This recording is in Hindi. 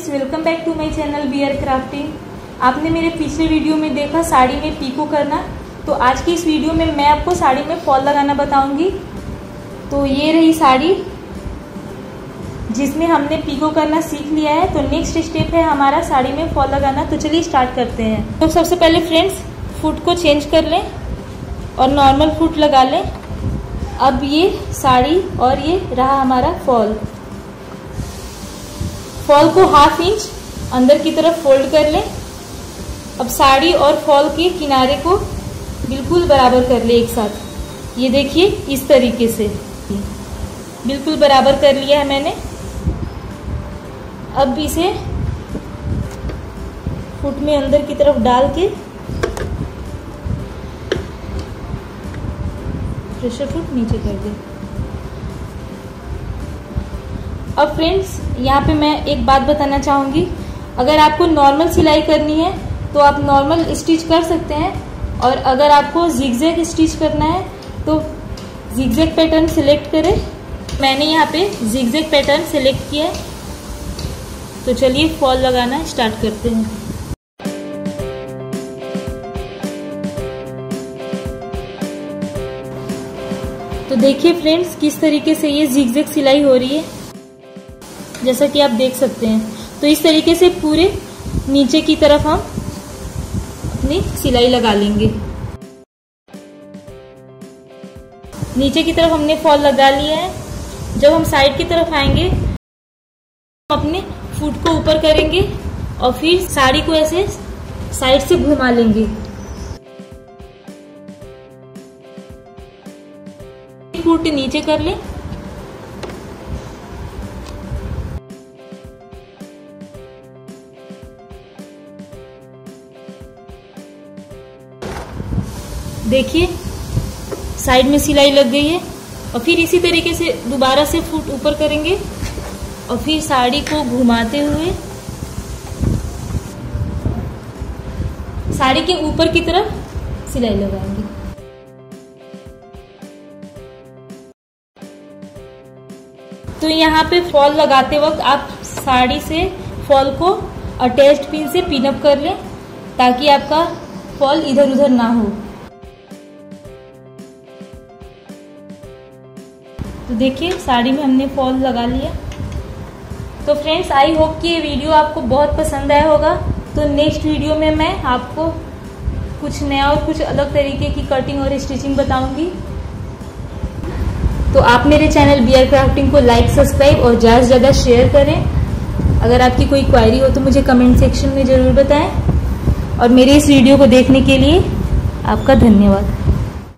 Friends, welcome back to my channel BR crafting. आपने मेरे पिछले वीडियो में देखा साड़ी में पीको करना, तो आज की इस वीडियो में मैं आपको साड़ी में फॉल लगाना बताऊंगी। तो ये रही साड़ी जिसमें हमने पीको करना सीख लिया है। तो नेक्स्ट स्टेप है हमारा साड़ी में फॉल लगाना। तो चलिए स्टार्ट करते हैं। तो सबसे पहले फ्रेंड्स फुट को चेंज कर लें और नॉर्मल फुट लगा लें। अब ये साड़ी और ये रहा हमारा फॉल को 1/2 इंच अंदर की तरफ फोल्ड कर लें। अब साड़ी और फॉल के किनारे को बिल्कुल बराबर कर ले एक साथ। ये देखिए इस तरीके से बिल्कुल बराबर कर लिया है मैंने। अब इसे फुट में अंदर की तरफ डाल के प्रेशर फुट नीचे कर दें। अब फ्रेंड्स यहाँ पे मैं एक बात बताना चाहूँगी, अगर आपको नॉर्मल सिलाई करनी है तो आप नॉर्मल स्टिच कर सकते हैं, और अगर आपको जिगजैग स्टिच करना है तो जिगजैग पैटर्न सिलेक्ट करें। मैंने यहाँ पे जिगजैग पैटर्न सिलेक्ट किया है। तो चलिए फॉल लगाना स्टार्ट करते हैं। तो देखिए फ्रेंड्स किस तरीके से ये जिगजैग सिलाई हो रही है, जैसा कि आप देख सकते हैं। तो इस तरीके से पूरे नीचे की तरफ हम अपनी सिलाई लगा लेंगे। नीचे की तरफ हमने फॉल लगा लिया है। जब हम साइड की तरफ आएंगे हम अपने फुट को ऊपर करेंगे और फिर साड़ी को ऐसे साइड से घुमा लेंगे। फुट नीचे कर लें। देखिए साइड में सिलाई लग गई है। और फिर इसी तरीके से दोबारा से फुट ऊपर करेंगे और फिर साड़ी को घुमाते हुए साड़ी के ऊपर की तरफ सिलाई लगाएंगे। तो यहाँ पे फॉल लगाते वक्त आप साड़ी से फॉल को अटैच्ड पिन से पिन अप कर लें, ताकि आपका फॉल इधर उधर ना हो। तो देखिए साड़ी में हमने फॉल लगा लिया। तो फ्रेंड्स आई होप कि ये वीडियो आपको बहुत पसंद आया होगा। तो नेक्स्ट वीडियो में मैं आपको कुछ नया और कुछ अलग तरीके की कटिंग और स्टिचिंग बताऊंगी। तो आप मेरे चैनल बीआर क्राफ्टिंग को लाइक, सब्सक्राइब और ज़्यादा से ज़्यादा शेयर करें। अगर आपकी कोई क्वायरी हो तो मुझे कमेंट सेक्शन में ज़रूर बताएं। और मेरे इस वीडियो को देखने के लिए आपका धन्यवाद।